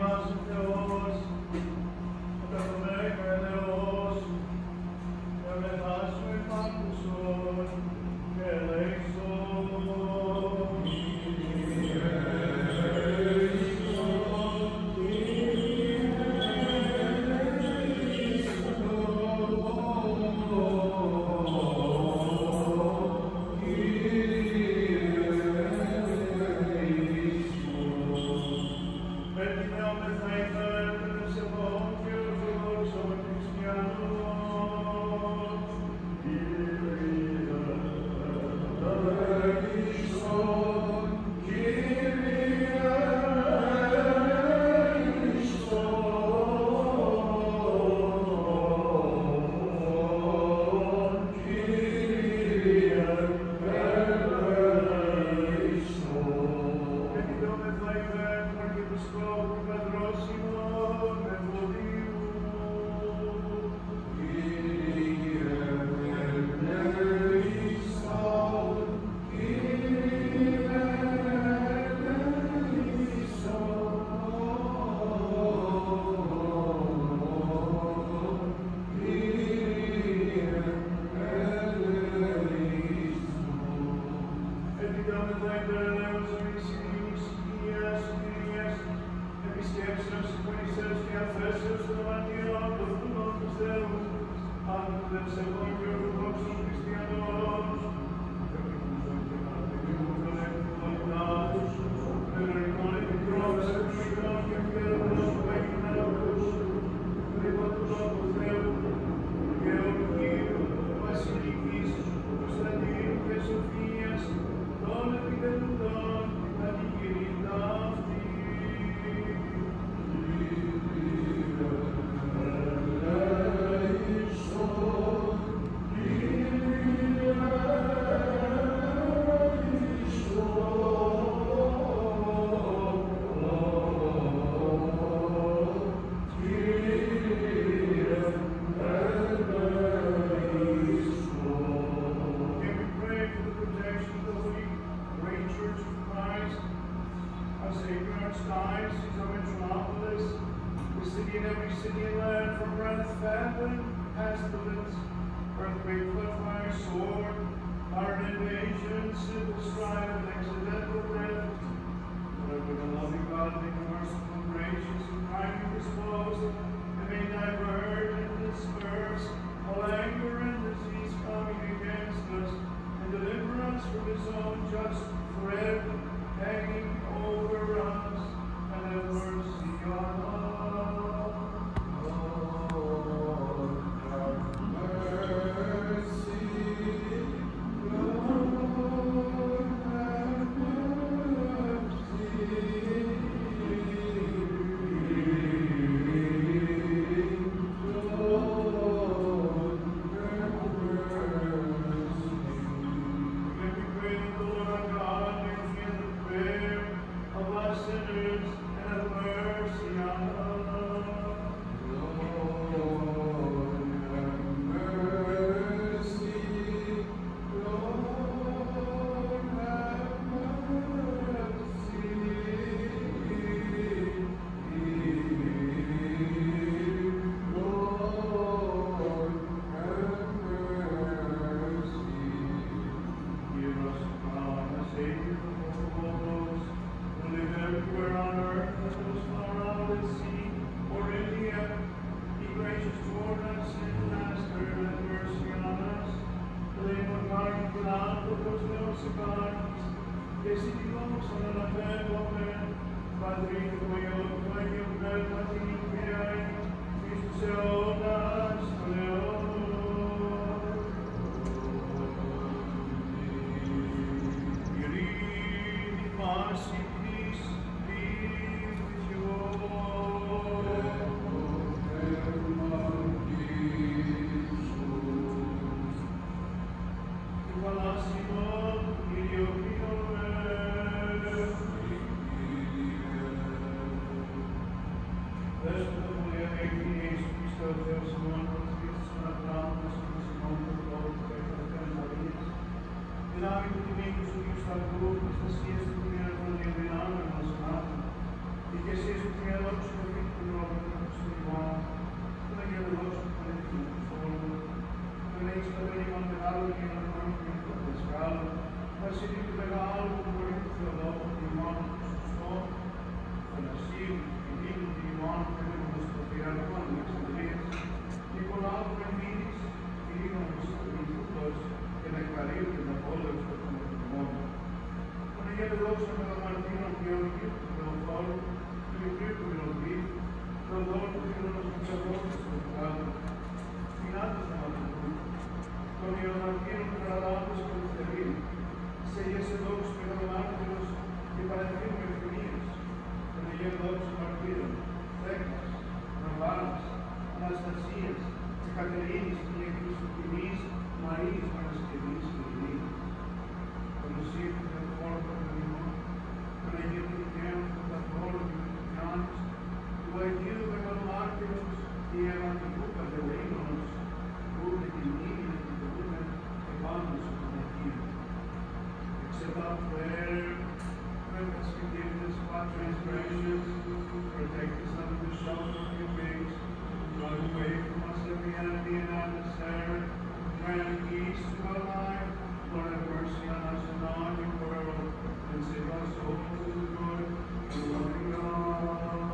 Δυνάμει του τιμήνου σου και του σταυρού, της θυσίας του Κύριου, Κύριε, δόξα με τον Μαρτίνο και ο Κύριος του Θεοφόρου, του Λυκρίου του Μυρωδί, τον δώρο του Κύριος του Ξαπρόκης του Θεάτου, την άτος του Μαρτίνου, τον Ιωμαρτίνο του Καραλάμπους και του Θερίου, σε Ιεσαι δόξα με τον Μάρτυρος και παρεθρήνου ευθυμίες, τον Αγίον δόξα Μαρτύρων, Θέκας, Ναβάλας, Αναστασίας, Εκατερίνης και Χριστουγεννής, Μαρίας Παρασκευής και Ειρήνης, τον Οσίου του Θεοφόρου των Ελληνών, τον Αγίου του Δικαίων, τον Καθόλου και του Γιάννης, του Αγίου Μεγαλομάρτυρος και Ιερατικού Κατερίνωνος, που ούτε την μνήμη να κοιτούμε επάνω σου τον Αγίου. Except our prayer, grant us forgiveness of our transgressions, protect us under the shelter of your wings, drive away from us every enemy and adversary, grant peace to our life, Lord have mercy on us and on your world, and save our souls to the good and loving God.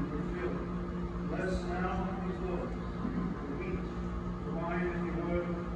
Bless now his Lord, the wheat, the wine, and the oil,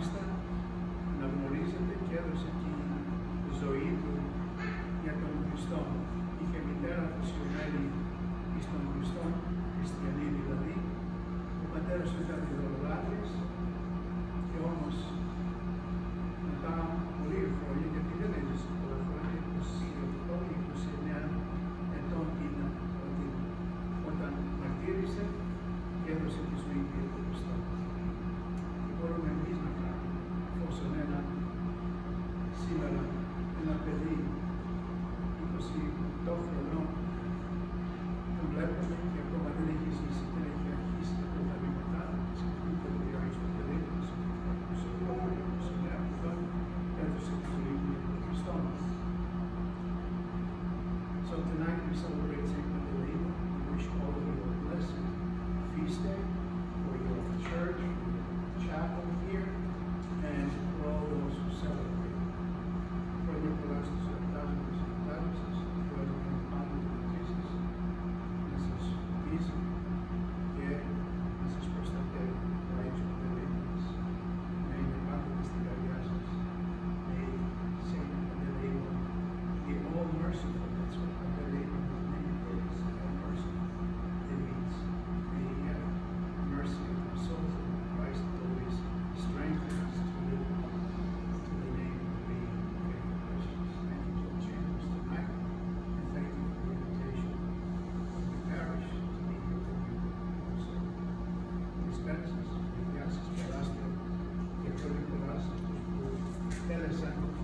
μάλιστα αναγνωρίζεται και έδωσε τη ζωή του για τον Χριστό. Είχε μητέρα αφοσιωμένη εις τον Χριστό, χριστιανή δηλαδή. Ο πατέρας του ήταν ιδωλολάτρης και όμως μετά πολλοί χρόνια, γιατί δεν έζησε πολλά χρόνια, 28-29 ετών ήταν όταν μαρτύρησε και έδωσε τη ζωή του για τον Χριστό. Τι μπορούμε εμείς να κάνουμε, εφόσον σήμερα ένα παιδί 28 χρονών τον βλέπουμε και ακόμα δεν έχει ζήσει, δεν έχει αρχίσει τα πρώτα βήματά του, σκεφτείτε το διάρκεια στο παιδί του, σε επόμενο, σε νέα αυτό, έδωσε τη ζωή του για τον Χριστό. So tonight we celebrate St. Magdalene. We wish all of you a blessed feast day for your church, chapel here, and for all those who celebrate. Further for us to serve thousands and thousands, whether in the Padre de Jesus, Mrs. Isa, Mrs. Prostate, Rachel, the Ladies, may the Padre Mysticariasis, may Saint Magdalene be all merciful. That's what Magdalene has many days, all merciful. It means may He have mercy on our souls, and Christ always strengthen us to live to the name of being faithful Christians. Thank you for joining us tonight, and thank you for the invitation of the parish to be here with you. So, dispenses, gracias por las que por las, por el santo.